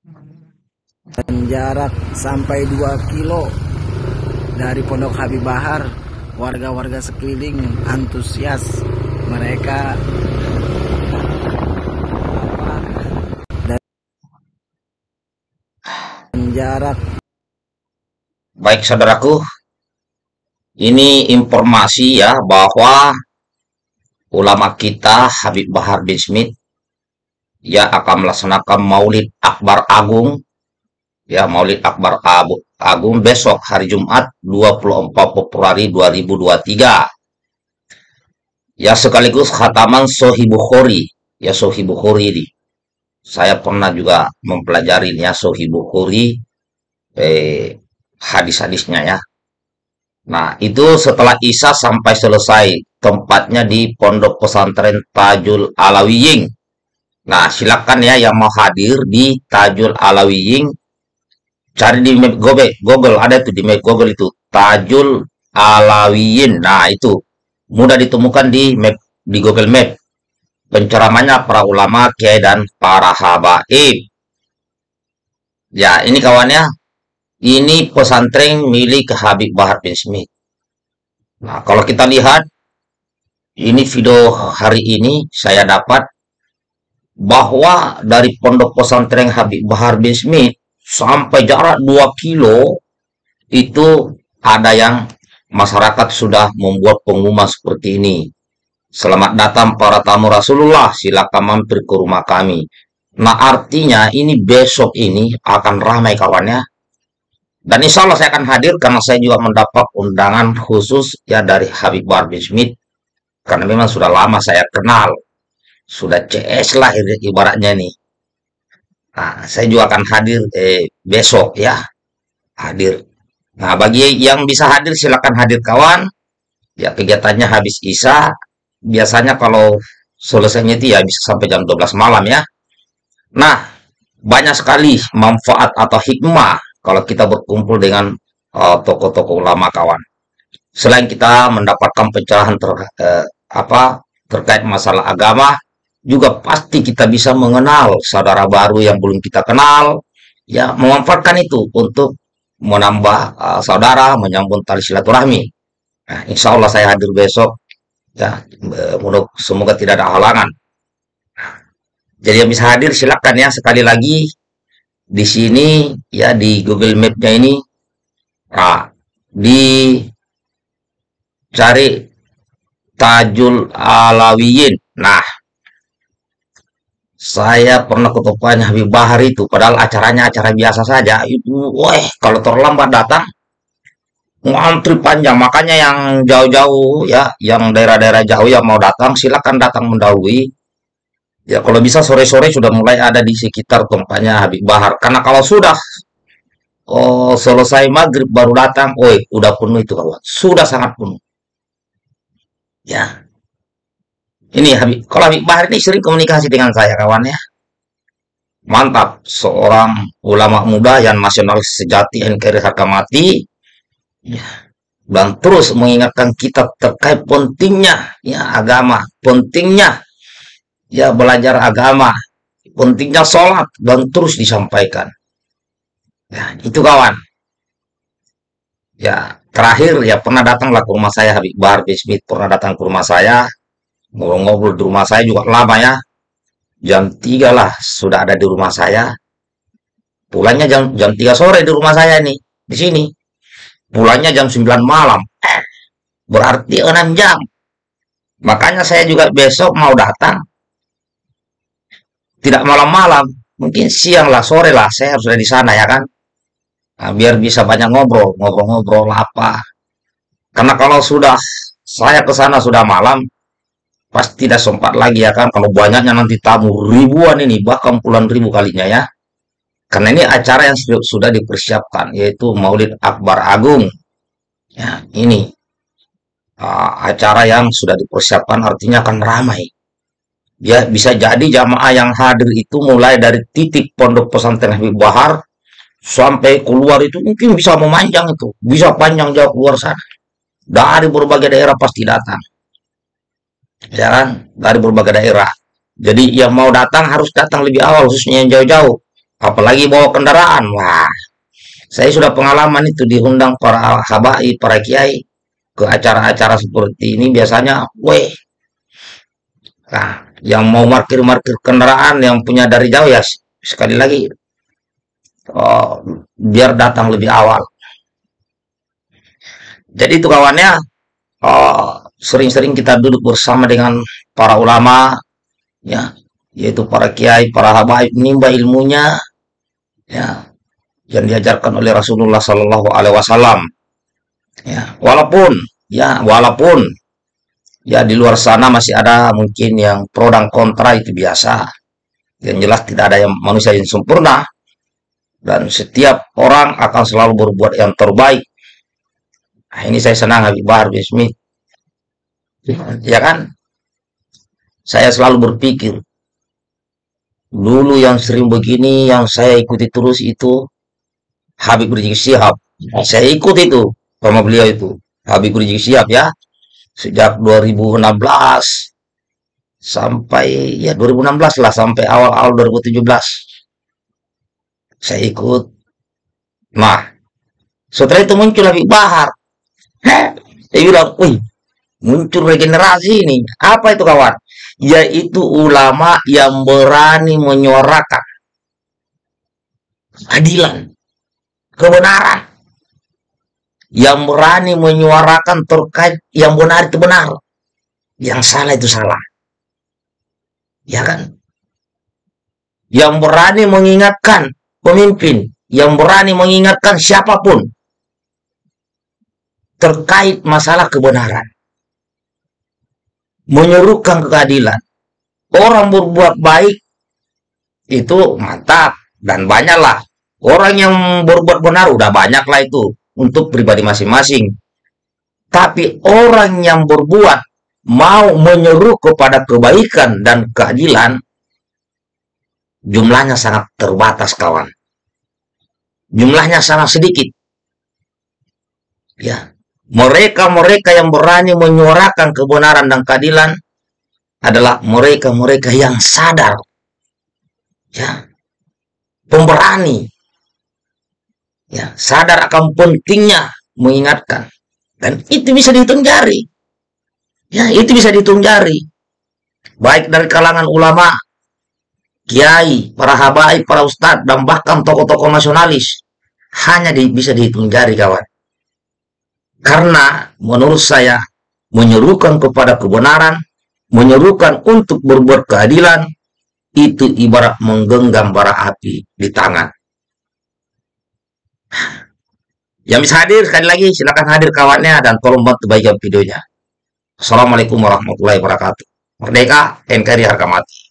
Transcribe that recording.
dan jarak sampai 2 kilo dari Pondok Habib Bahar. Warga-warga sekeliling antusias, mereka dan jarak. Baik saudaraku, ini informasi ya bahwa ulama kita Habib Bahar bin Smith ya akan melaksanakan Maulid Akbar Agung ya, Maulid Akbar Agung besok hari Jumat 24 Februari 2023 ya, sekaligus khataman Sahih Bukhari ya. Sahih Bukhari ini saya pernah juga mempelajari ya Sahih Bukhari, hadis-hadisnya ya. Nah, itu setelah Isya sampai selesai, tempatnya di Pondok Pesantren Tajul Alawiying. Nah, silakan ya yang mau hadir di Tajul Alawiying, cari di map Google, ada tuh di map Google itu Tajul Alawiyin. Nah, itu mudah ditemukan di map, di Google Map. Penceramanya para ulama, kiai dan para habaib. Ya, ini kawannya, ini pesantren milik Habib Bahar bin Smith. Nah, kalau kita lihat ini video hari ini saya dapat bahwa dari pondok pesantren Habib Bahar bin Smith sampai jarak 2 kilo itu ada yang masyarakat sudah membuat pengumuman seperti ini. Selamat datang para tamu Rasulullah, silakan mampir ke rumah kami. Nah, artinya ini besok ini akan ramai kawannya. Dan insya Allah saya akan hadir karena saya juga mendapat undangan khusus ya dari Habib Bahar bin Smith. Karena memang sudah lama saya kenal. Sudah CS lah ibaratnya nih. Nah, saya juga akan hadir besok ya. Hadir. Nah, bagi yang bisa hadir silakan hadir kawan. Ya, kegiatannya habis Isya. Biasanya kalau selesainya itu ya bisa sampai jam 12 malam ya. Nah, banyak sekali manfaat atau hikmah kalau kita berkumpul dengan tokoh-tokoh ulama kawan. Selain kita mendapatkan pencerahan terkait masalah agama, juga pasti kita bisa mengenal saudara baru yang belum kita kenal, ya memanfaatkan itu untuk menambah saudara, menyambung tali silaturahmi. Nah, insya Allah saya hadir besok, ya semoga tidak ada halangan. Jadi yang bisa hadir silakan ya. Sekali lagi di sini ya di Google Map-nya ini, dicari Tajul Alawiyin. Nah, saya pernah ke tokonya Habib Bahar itu, padahal acaranya acara biasa saja. Itu, wah, kalau terlambat datang, ngantri panjang. Makanya yang jauh-jauh ya, yang daerah-daerah jauh yang mau datang, silakan datang mendahului. Ya, kalau bisa sore-sore sudah mulai ada di sekitar tempatnya Habib Bahar. Karena kalau sudah selesai maghrib baru datang, udah penuh itu kawan. Sudah sangat penuh. Ya, ini kalau Habib Bahar ini sering komunikasi dengan saya kawan ya. Mantap, seorang ulama muda yang nasionalis sejati, NKRI harga mati, ya, dan terus mengingatkan kita terkait pentingnya ya agama, pentingnya ya belajar agama, pentingnya sholat, dan terus disampaikan. Ya, itu kawan. Ya, terakhir ya pernah datanglah ke rumah saya Habib Bahar bin Smith, pernah datang ke rumah saya, ngobrol-ngobrol di rumah saya juga lama ya. Jam 3 lah sudah ada di rumah saya. Pulangnya jam 3 sore di rumah saya nih, di sini. Pulangnya jam 9 malam. Berarti 6 jam. Makanya saya juga besok mau datang. Tidak malam-malam, mungkin siang lah, sore lah, saya harus ada di sana ya kan. Nah, biar bisa banyak ngobrol-ngobrol apa. Karena kalau sudah saya ke sana sudah malam, pasti tidak sempat lagi ya kan. Kalau banyaknya nanti tamu ribuan ini, bahkan puluhan ribu kalinya ya. Karena ini acara yang sudah dipersiapkan, yaitu Maulid Akbar Agung. Ya, ini acara yang sudah dipersiapkan artinya akan ramai. Ya, bisa jadi jamaah yang hadir itu mulai dari titik pondok pesantren Habib Bahar sampai keluar itu mungkin bisa memanjang itu, bisa panjang jauh keluar sana. Dari berbagai daerah pasti datang. Ya kan? Dari berbagai daerah. Jadi yang mau datang harus datang lebih awal, khususnya yang jauh-jauh. apalagi bawa kendaraan. Wah, saya sudah pengalaman itu diundang para habaib, para kiai ke acara-acara seperti ini biasanya, weh, nah, yang mau markir-markir kendaraan yang punya dari jauh ya sekali lagi, oh, biar datang lebih awal. Jadi itu kawannya, sering-sering kita duduk bersama dengan para ulama, ya, yaitu para kiai, para habaib, menimba ilmunya, ya, yang diajarkan oleh Rasulullah Shallallahu Alaihi Wasallam. Ya, walaupun ya di luar sana masih ada mungkin yang pro dan kontra, itu biasa. Yang jelas tidak ada yang manusia yang sempurna dan setiap orang akan selalu berbuat yang terbaik. Nah, ini saya senang Habib Bahar bin Smith. Ya kan? Saya selalu berpikir, dulu yang sering begini yang saya ikuti terus itu Habib Rizik Syihab. Saya ikut itu sama beliau itu. Habib Rizik Syihab ya. Sejak 2016 sampai ya 2016 lah sampai awal-awal 2017. Saya ikut. Nah, setelah itu muncul Habib Bahar. Saya bilang, wih, muncul regenerasi ini. Apa itu kawan? Yaitu ulama yang berani menyuarakan keadilan, kebenaran, yang berani menyuarakan terkait yang benar itu benar, yang salah itu salah, ya kan? Yang berani mengingatkan pemimpin, yang berani mengingatkan siapapun terkait masalah kebenaran, menyerukan keadilan. Orang berbuat baik itu mantap dan banyaklah. Orang yang berbuat benar udah banyaklah itu untuk pribadi masing-masing. Tapi orang yang berbuat mau menyeru kepada kebaikan dan keadilan jumlahnya sangat terbatas kawan. Jumlahnya sangat sedikit. Ya, mereka-mereka yang berani menyuarakan kebenaran dan keadilan adalah mereka-mereka yang sadar, ya, pemberani, ya, sadar akan pentingnya mengingatkan, dan itu bisa dihitung jari, ya, itu bisa dihitung jari, baik dari kalangan ulama, kiai, para habaib, para ustadz, dan bahkan tokoh-tokoh nasionalis, hanya bisa dihitung jari kawan. Karena menurut saya menyerukan kepada kebenaran, menyerukan untuk berbuat keadilan, itu ibarat menggenggam bara api di tangan. Yang bisa hadir sekali lagi silakan hadir kawannya dan tolong bantu bagikan videonya. Assalamualaikum warahmatullahi wabarakatuh. Merdeka, NKRI harga mati.